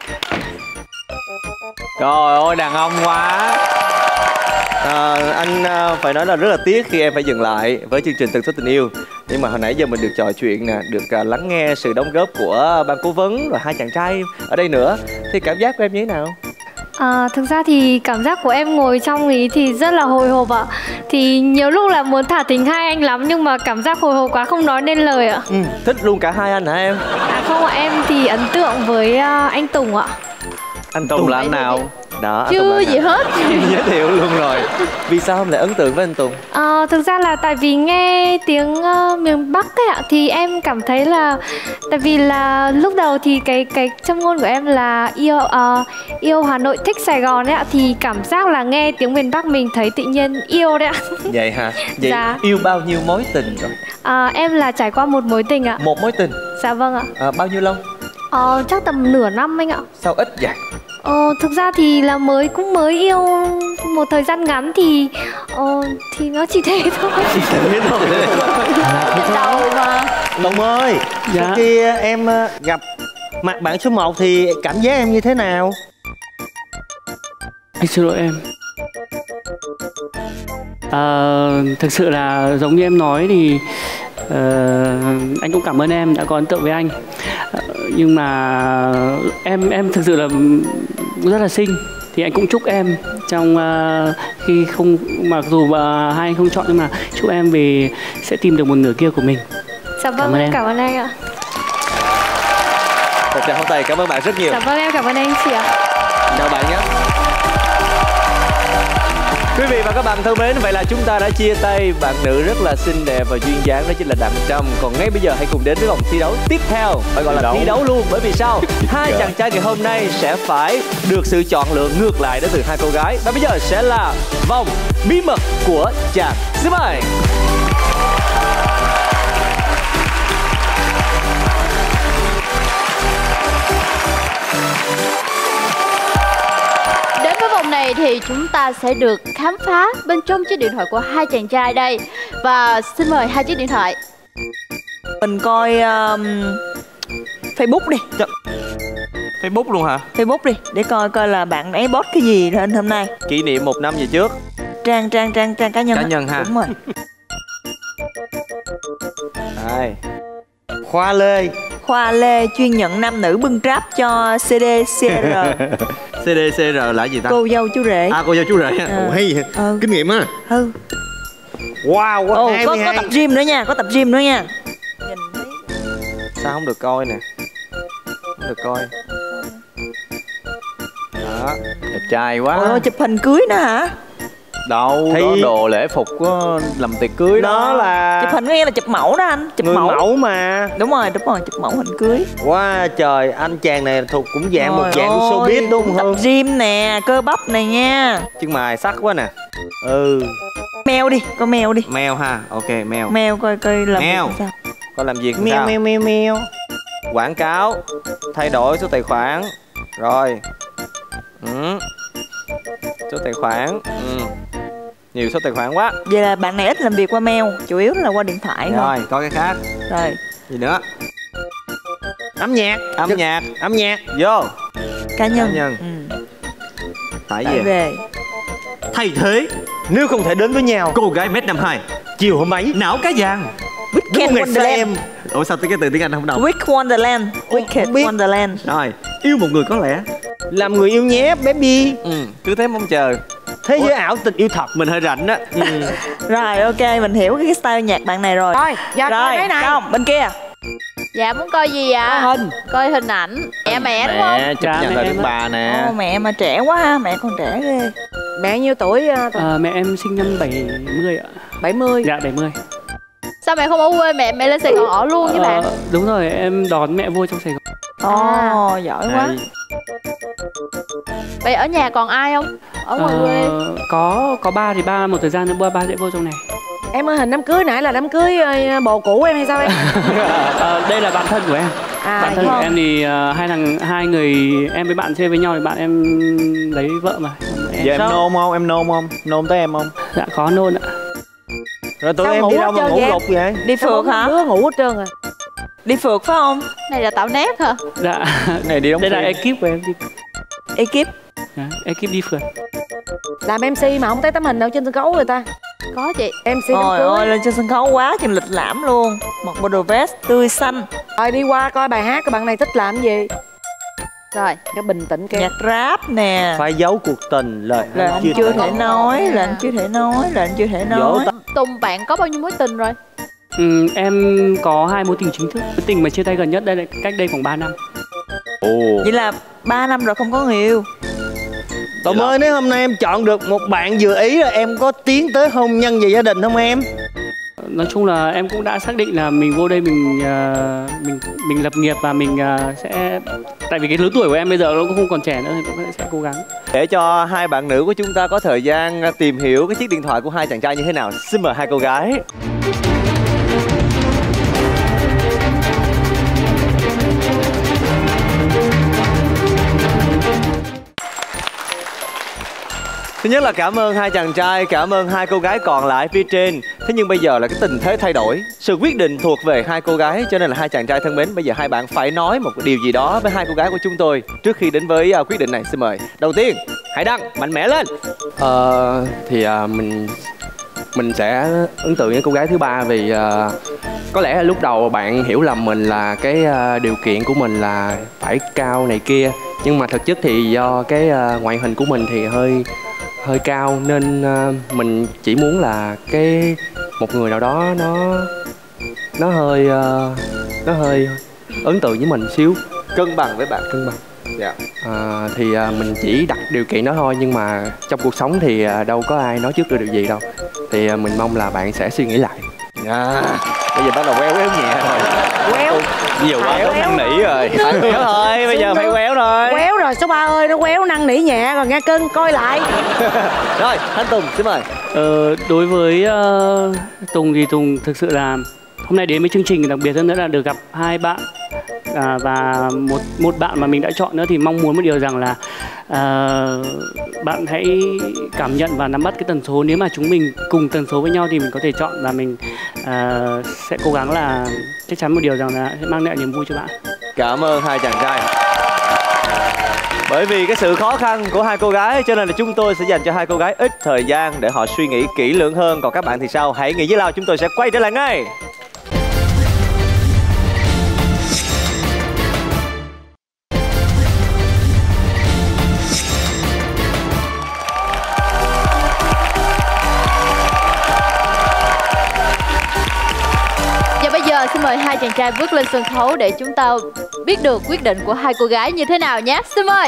Trời ơi, đàn ông quá. à, Anh à, phải nói là rất là tiếc khi em phải dừng lại với chương trình Tần số tình yêu. Nhưng mà hồi nãy giờ mình được trò chuyện nè, được à, lắng nghe sự đóng góp của ban cố vấn rồi hai chàng trai ở đây nữa. Thì cảm giác của em như thế nào? À, thực ra thì cảm giác của em ngồi trong ý thì rất là hồi hộp ạ. Thì nhiều lúc là muốn thả thính hai anh lắm nhưng mà cảm giác hồi hộp quá không nói nên lời ạ. Ừ, thích luôn cả hai anh hả em? À không ạ, em thì ấn tượng với uh, anh Tùng ạ. Anh Tùng, Tùng là anh nào? Đó, chưa gì hết. Giới thiệu luôn rồi. Vì sao em lại ấn tượng với anh Tùng? À, thực ra là tại vì nghe tiếng uh, miền Bắc ấy ạ, thì em cảm thấy là tại vì là lúc đầu thì cái cái châm ngôn của em là yêu uh, yêu Hà Nội thích Sài Gòn ấy ạ, thì cảm giác là nghe tiếng miền Bắc mình thấy tự nhiên yêu đấy ạ. Vậy hả? Vậy dạ. Yêu bao nhiêu mối tình rồi? À, em là trải qua một mối tình ạ. Một mối tình? Dạ vâng ạ. À, bao nhiêu lâu? Ờ, chắc tầm nửa năm anh ạ. Sao ít vậy? Ờ, thực ra thì là mới cũng mới yêu một thời gian ngắn thì ờ, thì nó chỉ thế thôi. Chỉ thế thôi. Lần đầu mà. Tùng ơi, dạ. Trước khi em gặp mặt bạn số một thì cảm giác em như thế nào? Anh xin lỗi em. À, thực sự là giống như em nói thì uh, anh cũng cảm ơn em đã có ấn tượng với anh. Uh, nhưng mà em em thực sự là rất là xinh, thì anh cũng chúc em trong uh, khi không, mặc dù uh, hai anh không chọn nhưng mà chúc em vì sẽ tìm được một nửa kia của mình. Dạ vâng, cảm ơn em. Cảm ơn anh ạ. Một tràng pháo tay, cảm ơn bạn rất nhiều. Dạ vâng, em cảm ơn anh chị ạ. Chào bạn nhé. Quý vị và các bạn thân mến, vậy là chúng ta đã chia tay bạn nữ rất là xinh đẹp và duyên dáng, đó chính là Đặng Trâm. Còn ngay bây giờ hãy cùng đến với vòng thi đấu tiếp theo, phải gọi là đấu. thi đấu luôn, bởi vì sao? Hai chàng trai ngày hôm nay sẽ phải được sự chọn lựa ngược lại đến từ hai cô gái. Và bây giờ sẽ là vòng bí mật của chàng. Xin mời. Này thì chúng ta sẽ được khám phá bên trong chiếc điện thoại của hai chàng trai đây. Và xin mời hai chiếc điện thoại. Mình coi um, Facebook đi. Ch Facebook luôn hả? Facebook đi, để coi coi là bạn ấy post cái gì lên hôm nay. Kỷ niệm một năm về trước. Trang trang trang trang cá nhân. Cá nhân ha. Đúng rồi. Đây. Khoa Lê. Khoa Lê chuyên nhận nam nữ bưng tráp cho xê đê xê rờ. xê đê xê rờ là gì ta? Cô dâu chú rể. À, cô dâu chú rể. À. Ồ, hay ừ. Kinh nghiệm á. Ừ. Wow, Ồ, có, có tập gym nữa nha, có tập gym nữa nha. Nhìn thấy. Sao không được coi nè? Không được coi. Đó, đẹp trai quá. Ồ, chụp hình cưới nữa hả? Đâu, Thấy... đó đồ lễ phục của làm tiệc cưới đó. Đó là chụp hình có nghĩa là chụp mẫu đó anh. Chụp người mẫu. mẫu mà. Đúng rồi, đúng rồi, chụp mẫu hình cưới. Wow, trời, anh chàng này thuộc cũng dạng Trời một dạng ơi, showbiz đúng không? Tập gym nè, cơ bắp này nha. Chân mày sắc quá nè. Ừ. Mèo đi, coi mèo đi. Mèo ha, ok, mèo. Mèo coi coi làm mèo. việc sao. Coi làm việc Mèo sao? mèo mèo mèo. Quảng cáo, thay đổi số tài khoản. Rồi. Ừ. Số tài khoản. Ừ. Nhiều số tài khoản quá. Vậy là bạn này ít làm việc qua mail, chủ yếu là qua điện thoại thôi. Rồi, coi cái khác. Rồi. Gì nữa? Âm nhạc. Âm Được. nhạc. Âm nhạc. Vô. Cá nhân. Cá nhân. Ừ. Tải Tải về. về. Thay thế, nếu không thể đến với nhau, cô gái mét năm hai, chiều hôm ấy não cá vàng. Weekend Đúng ngày Wonderland. xem Ủa sao cái từ tiếng Anh không đọc? Wicked Wonderland. Wicked Wonderland. Rồi, yêu một người có lẽ. Làm người yêu nhé baby. Ừ, cứ thế mong chờ. Thế giới ảo tình yêu thật. Mình hơi rảnh á. Ừ. Rồi ok, mình hiểu cái style nhạc bạn này rồi. Rồi, giờ coi cái này. Không, bên kia. Dạ muốn coi gì ạ? Coi hình. Coi hình ảnh. Mẹ mẹ đúng không? Mẹ, cha mẹ em bà nè. Ô, mẹ mà trẻ quá ha, mẹ còn trẻ ghê. Mẹ nhiêu tuổi? À, mẹ em sinh năm bảy mươi ạ. bảy mươi. Dạ bảy mươi. Sao mẹ không ở quê mẹ mẹ lên Sài Gòn ở luôn với bạn? Ờ, đúng rồi, em đón mẹ vô trong Sài Gòn. Ồ, oh, giỏi quá. Vậy ở nhà còn ai không? Ở ngoài ờ, quê? Có có ba thì ba một thời gian nữa ba sẽ vô trong này. Em ơi, hình đám cưới nãy là đám cưới bồ cũ em hay sao em? à, đây là bạn thân của em. À, bạn thân của em thì uh, hai thằng hai người em với bạn chơi với nhau thì bạn em lấy vợ mà. Em, em nôn không? Em nôn không? Nôn tới em không? Dạ có nôn ạ. Rồi tụi em đi đâu mà ngủ gục vậy? Đi phượt hả? Đứa ngủ hết trơn à. Đi phượt phải không? Này là tạo nét hả? Dạ. Này đi đóng đây phim. là ekip của em đi. Ekip? Dạ, ekip đi phượt. Làm em xê mà không thấy tấm hình đâu trên sân khấu người ta. Có chị. em xê Trời ơi, lên trên sân khấu quá chừng lịch lãm luôn. Mặc bộ đồ vest tươi xanh. Rồi đi qua coi bài hát của bạn này thích làm gì. Rồi, cái bình tĩnh kìa. Nhạc rap nè. Phải giấu cuộc tình lời là anh chưa, chưa thể nói, là anh chưa thể nói, là anh chưa thể nói. Tùng bạn có bao nhiêu mối tình rồi? Ừ, em có hai mối tình chính thức. Mối tình mà chia tay gần nhất đây là cách đây khoảng ba năm. Ồ. Vậy là ba năm rồi không có người yêu. Tùng ơi, nếu hôm nay em chọn được một bạn vừa ý là em có tiến tới hôn nhân và gia đình không em? Nói chung là em cũng đã xác định là mình vô đây mình uh, mình mình lập nghiệp và mình uh, sẽ, tại vì cái lứa tuổi của em bây giờ nó cũng không còn trẻ nữa thì cũng sẽ cố gắng. Để cho hai bạn nữ của chúng ta có thời gian tìm hiểu cái chiếc điện thoại của hai chàng trai như thế nào, xin mời hai cô gái. Thứ nhất là cảm ơn hai chàng trai, cảm ơn hai cô gái còn lại phía trên. Thế nhưng bây giờ là cái tình thế thay đổi, sự quyết định thuộc về hai cô gái, cho nên là hai chàng trai thân mến, bây giờ hai bạn phải nói một điều gì đó với hai cô gái của chúng tôi trước khi đến với uh, quyết định này. Xin mời. Đầu tiên, Hải Đăng, mạnh mẽ lên. Ờ, thì uh, mình mình sẽ ấn tượng với cô gái thứ ba vì uh, có lẽ là lúc đầu bạn hiểu lầm mình là cái uh, điều kiện của mình là phải cao này kia, nhưng mà thực chất thì do cái uh, ngoại hình của mình thì hơi hơi cao nên uh, mình chỉ muốn là cái một người nào đó nó nó hơi uh, nó hơi ấn tượng với mình xíu, cân bằng với bạn. Cân bằng. Dạ. À, thì à, mình chỉ đặt điều kiện đó thôi, nhưng mà trong cuộc sống thì à, đâu có ai nói trước được điều gì đâu. Thì à, mình mong là bạn sẽ suy nghĩ lại. À, bây giờ bắt đầu quéo quéo nhẹ rồi. Quéo. Nhiều quá có năn nỉ rồi. Phải quéo thôi, bây giờ phải quéo rồi. Quéo rồi, số ba ơi, nó quéo năn nỉ nhẹ rồi nghe cưng, coi lại. Rồi, anh Tùng, xin mời. Ờ, đối với uh, Tùng thì Tùng thực sự là hôm nay đến với chương trình, đặc biệt hơn nữa là được gặp hai bạn. À, và một một bạn mà mình đã chọn nữa thì mong muốn một điều rằng là uh, bạn hãy cảm nhận và nắm bắt cái tần số. Nếu mà chúng mình cùng tần số với nhau thì mình có thể chọn và mình uh, sẽ cố gắng là chắc chắn một điều rằng là sẽ mang lại niềm vui cho bạn. Cảm ơn hai chàng trai. Bởi vì cái sự khó khăn của hai cô gái cho nên là chúng tôi sẽ dành cho hai cô gái ít thời gian để họ suy nghĩ kỹ lưỡng hơn. Còn các bạn thì sao? Hãy nghỉ với Lao, chúng tôi sẽ quay trở lại ngay. Xin mời hai chàng trai bước lên sân khấu để chúng ta biết được quyết định của hai cô gái như thế nào nhé. Xin mời.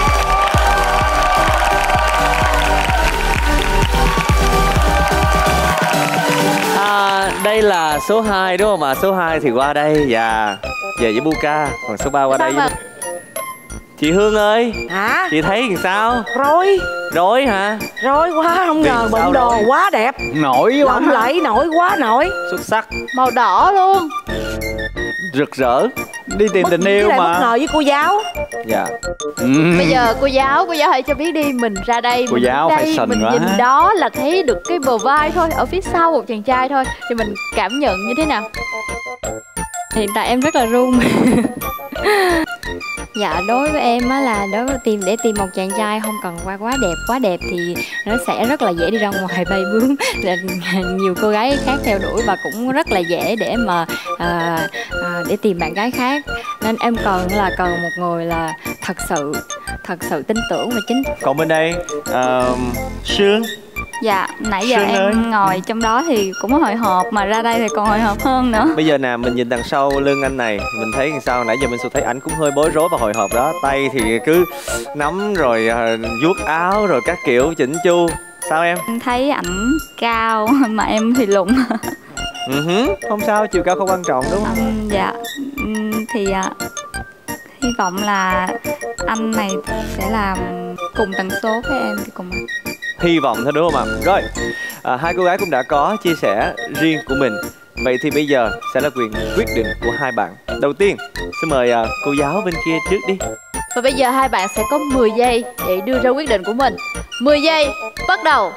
À, đây là số hai đúng không ạ? Số hai thì qua đây và về với Buka, còn số ba qua đây với... Chị Hương ơi. Hả? Chị thấy làm sao? Rối. Rối hả? Rối quá, không ngờ bận đồ rối? Quá đẹp. Nổi quá. Lộng lẫy, nổi quá nổi. Xuất sắc. Màu đỏ luôn. Rực rỡ. Đi tìm tình yêu mà. Bất ngờ với cô giáo. Dạ. uhm. Bây giờ cô giáo, cô giáo hãy cho biết đi, mình ra đây, cô mình giáo đây, mình quá. nhìn đó là thấy được cái bờ vai thôi, ở phía sau một chàng trai thôi, thì mình cảm nhận như thế nào? Hiện tại em rất là run. Dạ đối với em á là đối với tìm để tìm một chàng trai không cần qua quá đẹp quá đẹp thì nó sẽ rất là dễ đi ra ngoài bay bướm, là nhiều cô gái khác theo đuổi và cũng rất là dễ để mà à, à, để tìm bạn gái khác, nên em cần là cần một người là thật sự thật sự tin tưởng và chính. Còn bên đây uh, Sương. Dạ, nãy giờ Sương em ơi. ngồi trong đó thì cũng hồi hộp, mà ra đây thì còn hồi hộp hơn nữa. Bây giờ nè, mình nhìn đằng sau lưng anh này, mình thấy làm sao, nãy giờ mình thấy ảnh cũng hơi bối rối và hồi hộp đó. Tay thì cứ nắm rồi uh, vuốt áo rồi các kiểu chỉnh chu. Sao em? Em thấy ảnh cao mà em thì lùn. Uh-huh. Không sao, chiều cao không quan trọng đúng không? Um, dạ, um, thì uh, hy vọng là anh này sẽ làm cùng tần số với em thì cùng. Hy vọng thôi đúng không ạ? Rồi, à, hai cô gái cũng đã có chia sẻ riêng của mình. Vậy thì bây giờ sẽ là quyền quyết định của hai bạn. Đầu tiên, xin mời à, cô giáo bên kia trước đi. Và bây giờ hai bạn sẽ có mười giây để đưa ra quyết định của mình. mười giây, bắt đầu.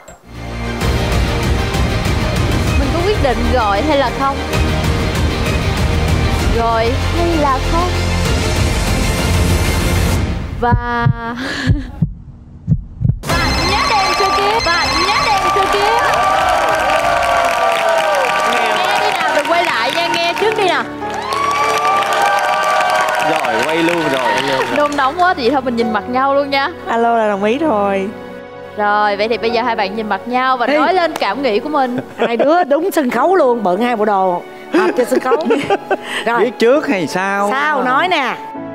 Mình có quyết định gọi hay là không? Gọi hay là không? Và... Bạn nhá đèn chưa kia, bạn nhá đèn chưa kia. Nghe đi nào, đừng quay lại nha, nghe trước đi nào. Rồi, quay luôn rồi. Nôn nóng quá thì thôi mình nhìn mặt nhau luôn nha. Alo là đồng ý rồi. Rồi, vậy thì bây giờ hai bạn nhìn mặt nhau và Ê. nói lên cảm nghĩ của mình. Hai đứa đúng sân khấu luôn, bận hai bộ đồ hợp cho sân khấu. Rồi, Biết trước hay sao? sao nói nè.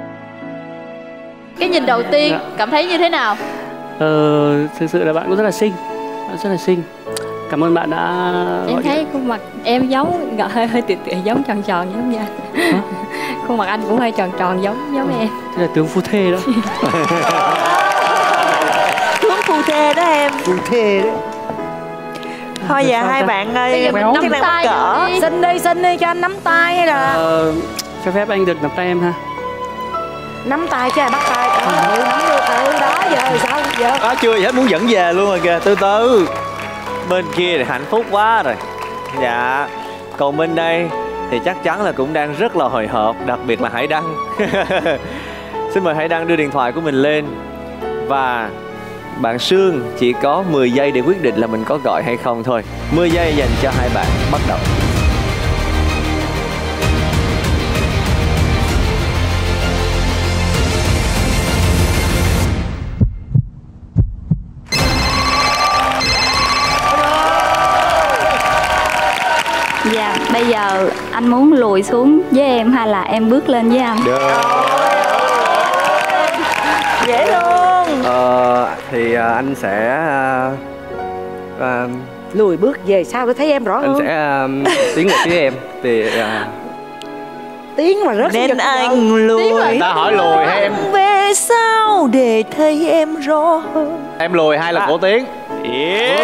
Cái nhìn đầu tiên cảm thấy như thế nào? Ờ, thực sự là bạn cũng rất là xinh, bạn rất là xinh. Cảm ơn bạn đã Em gọi thấy điện. khuôn mặt em giống gọi hơi hơi tựa tựa giống tròn tròn giống như anh. Khuôn mặt anh cũng hơi tròn tròn giống giống em. Thế là tướng phu thê đó. Tướng phu thê đó em. Phu thê đó. Thôi dạ hai bạn ơi, Bây giờ mình nắm chắc đang mắc tay cỡ. đi. Xin đi, xin đi cho anh nắm tay hay là Ờ, cho phép anh được nắm tay em ha. nắm tay chứ ai bắt tay. Ừ, nắm luôn. Ừ, đó giờ sao giờ? À, chưa gì hết muốn dẫn về luôn rồi kìa, từ từ. Bên kia thì hạnh phúc quá rồi. Dạ. Còn bên đây thì chắc chắn là cũng đang rất là hồi hộp, đặc biệt là Hải Đăng. Xin mời Hải Đăng đưa điện thoại của mình lên. Và bạn Sương chỉ có mười giây để quyết định là mình có gọi hay không thôi. mười giây dành cho hai bạn, bắt đầu. Dạ, bây giờ anh muốn lùi xuống với em hay là em bước lên với anh? Được. Dễ thương. Ờ, thì à, anh sẽ à, à, Lùi bước về sau để thấy em rõ anh hơn. sẽ à, tiến về phía em thì à, Tiếng mà rất Nên giật anh giật. lùi. Ta hỏi lùi hay em Về sau để thấy em rõ hơn. em lùi hay là cổ tiếng? Yeah.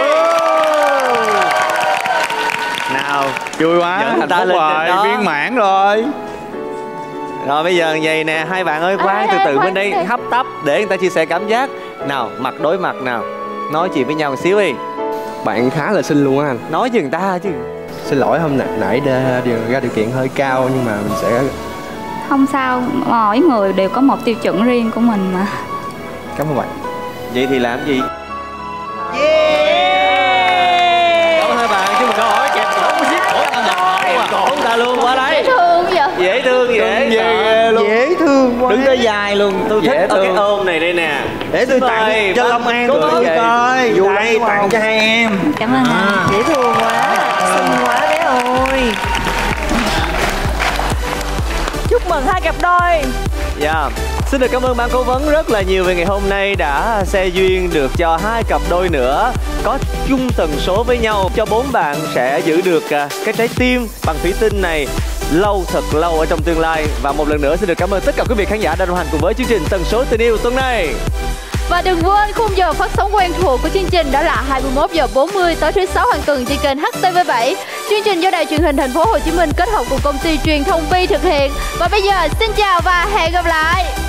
Nào, Vui quá, dẫn hạnh ta phúc lên rồi, trên đó. viên mãn rồi. Rồi bây giờ vậy nè, hai bạn ơi, khoan từ từ bên đây hấp tấp để người ta chia sẻ cảm giác. Nào, mặt đối mặt nào, nói chuyện với nhau một xíu đi. bạn khá là xinh luôn á anh. Nói với người ta chứ. Xin lỗi hôm nãy, nãy ra, ra điều kiện hơi cao nhưng mà mình sẽ Không sao, mỗi người đều có một tiêu chuẩn riêng của mình mà. cảm ơn bạn. Vậy thì làm gì? Cảm ơn hai bạn, chứ mình câu hỏi kẹp cổ một chiếc cổ ta mà cổ ta luôn qua Dễ đấy. thương vậy. Dễ thương, dễ sợ luôn. Dễ thương quá. Đứng tới dài luôn, tôi thích Dễ ở cái thương. ôm này đây nè. Để tôi Xin tặng mời cho bác Long An Cố tôi Vấn. coi. Vui Đây lắm, tặng không? cho hai em. Cảm ơn anh. Dễ thương quá, xinh quá bé ơi. Chúc mừng hai cặp đôi. Dạ. Xin được cảm ơn ban cố vấn rất là nhiều về ngày hôm nay đã xe duyên được cho hai cặp đôi nữa có chung tần số với nhau, cho bốn bạn sẽ giữ được à, cái trái tim bằng thủy tinh này lâu thật lâu ở trong tương lai. Và một lần nữa xin được cảm ơn tất cả quý vị khán giả đã đồng hành cùng với chương trình Tần số tình yêu tuần này. Và đừng quên khung giờ phát sóng quen thuộc của chương trình đó là hai mươi mốt giờ bốn mươi tối thứ sáu hàng tuần trên kênh H T V bảy. Chương trình do Đài Truyền hình Thành phố Hồ Chí Minh kết hợp cùng công ty truyền thông Vi thực hiện. Và bây giờ xin chào và hẹn gặp lại.